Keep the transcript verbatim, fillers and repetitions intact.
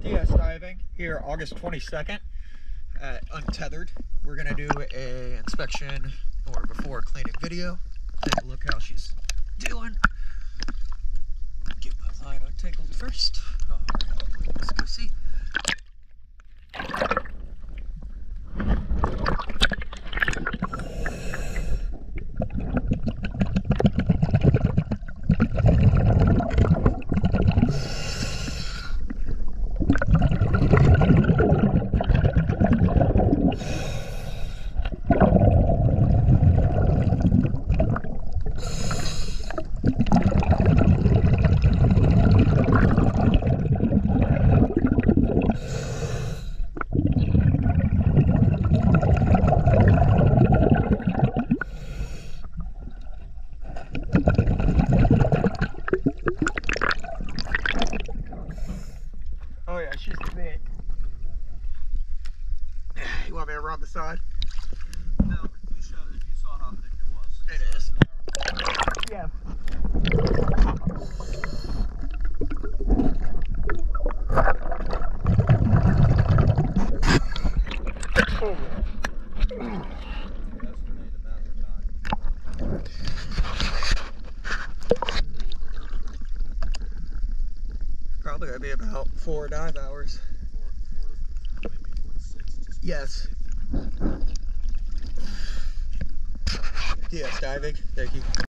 D S diving here August twenty-second at Untethered. We're gonna do a inspection or before cleaning video. Take a look how she's doing. Get my line untangled first. All right, let's go see. Oh yeah, she's thick. You want me to run the side? No, you, showed, you saw how thick it was. It is. Yeah. Oh yeah. Probably gonna be about four dive hours. Four, four to maybe four to six. Just Yes. safe. Yes, diving. Thank you.